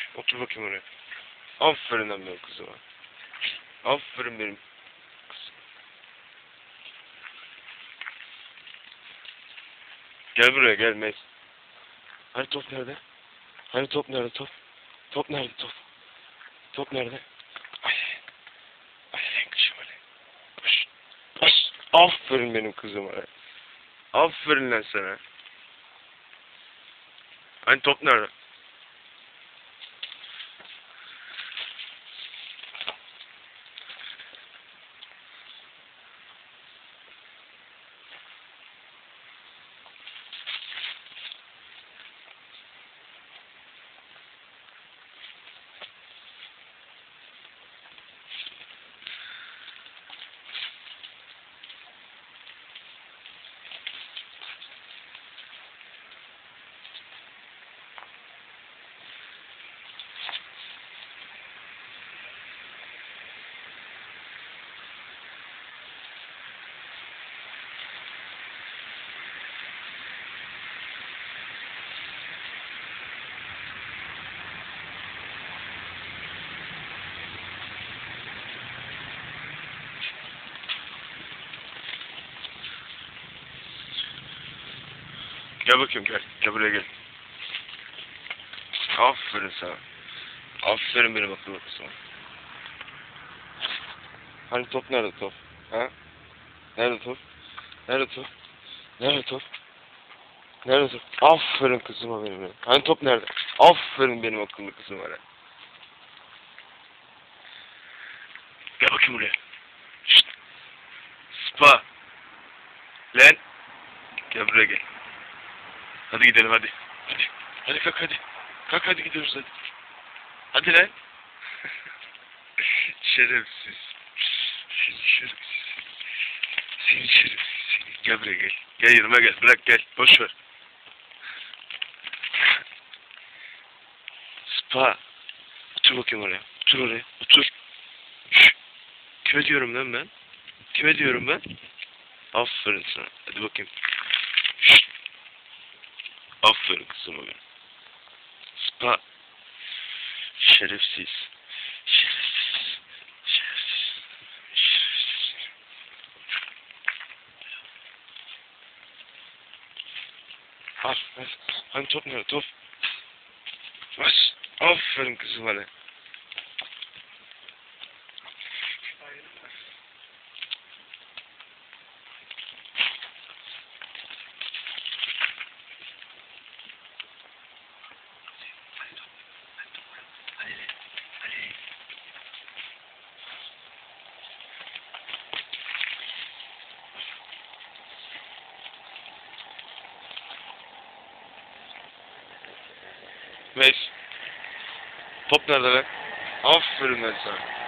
Otur bakayım oraya. Aferin lan benim kızıma. Aferin benim kızım. Gel buraya gel Meis. Hani top nerede? Hani top nerede top? Top nerede top? Top nerede? Ay. Ay sen kızım öyle. Koş. Koş. Aferin benim kızıma. Aferin lan sana. Hani top nerede? Gel bakayım gel. Gel buraya gel. Aferin sana. Aferin benim akıllı kızıma. Hani top nerede top? Ha? Nerede top? Nerede top? Nerede top? Nerede top? Aferin kızıma benim. Hani top nerede? Aferin benim akıllı kızıma. Gel bakayım buraya. Şşt. Spa. Lan. Gel buraya gel. Hadi gidelim hadi. Hadi. Hadi kalk hadi. Kalk hadi gidiyoruz hadi. Hadi lan. Şerefsiz. Seni şerefsiz. Seni şerefsiz. Seni. Gel buraya gel. Gel yanıma gel. Bırak gel. Boş ver. Spa. Otur bakayım oraya. Otur oraya. Otur. Şşt. Kime diyorum lan ben? Kime diyorum ben? Aferin sana. Hadi bakayım. Şşt. Aferin kızıma benim. Spa. Şerefsiz. Şerefsiz. Şerefsiz. Şerefsiz. Al. Hani top nerede? Top. Bas. Aferin kızım hadi. Meis. Top nerede lan? Aferin ben sana.